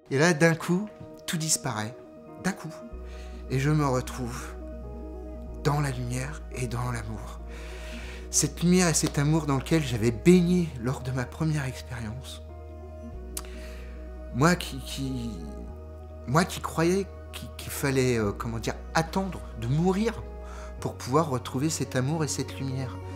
Et là, d'un coup, tout disparaît. D'un coup. Et je me retrouve dans la lumière et dans l'amour. Cette lumière et cet amour dans lequel j'avais baigné lors de ma première expérience. Moi qui croyais qu'il fallait, attendre de mourir pour pouvoir retrouver cet amour et cette lumière.